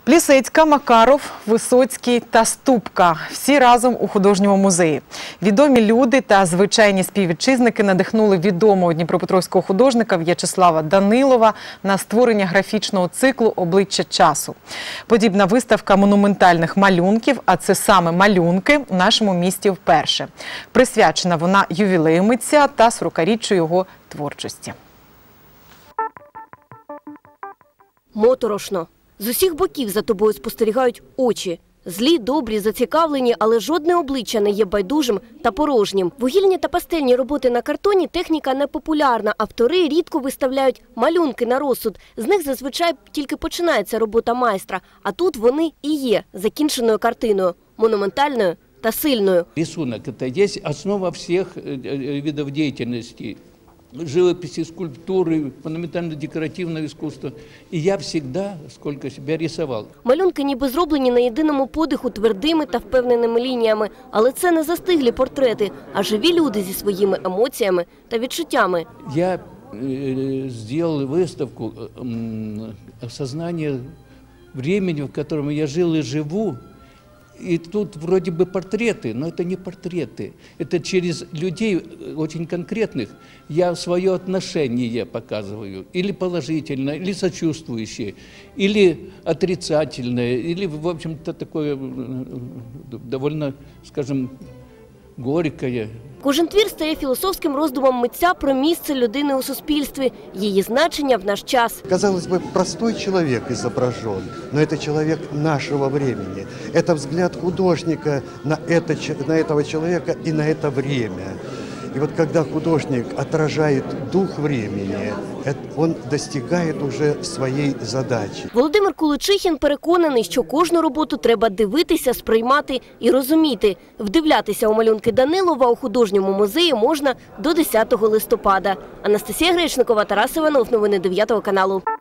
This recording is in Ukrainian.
Плісецька, Макаров, Висоцький та Ступка – всі разом у художньому музеї. Відомі люди та звичайні співвітчизники надихнули відомого дніпропетровського художника В'ячеслава Данилова на створення графічного циклу «Обличчя часу». Подібна виставка монументальних малюнків, а це саме малюнки, у нашому місті вперше. Присвячена вона ювілею митця та 40-річчю його творчості. Моторошно. З усіх боків за тобою спостерігають очі. Злі, добрі, зацікавлені, але жодне обличчя не є байдужим та порожнім. Вугільні та пастельні роботи на картоні – техніка непопулярна. Автори рідко виставляють малюнки на розсуд. З них зазвичай тільки починається робота майстра. А тут вони і є закінченою картиною, монументальною та сильною. Рисунок – це є основа всіх видів діяльності. Живописи, скульптуры, монументально-декоративное искусство. И я всегда, сколько себя рисовал. Малюнки ніби зроблені на єдиному подиху твердими та впевненими лініями. Але це не застиглі портрети, а живі люди зі своїми емоціями та відчуттями. Я сделал выставку «Осознание времени, в котором я жил и живу». И тут вроде бы портреты, но это не портреты. Это через людей очень конкретных я свое отношение показываю. Или положительное, или сочувствующее, или отрицательное, или, в общем-то, такое довольно, скажем, горькое. Кожен твір стає філософським роздумом митця про місце людини у суспільстві, її значення в наш час. Казалось бы, простой человек изображен, но это человек нашего времени. Это взгляд художника на этого человека и на это время. И вот когда художник отражает дух времени, он достигает уже своей задачи. Володимир Куличихін переконаний, що кожну роботу треба дивитися, сприймати і розуміти. Вдивлятися у малюнки Данилова у художньому музеї можна до 10 листопада. Анастасія Гречникова, Тарас Іванов. Новини 9 каналу.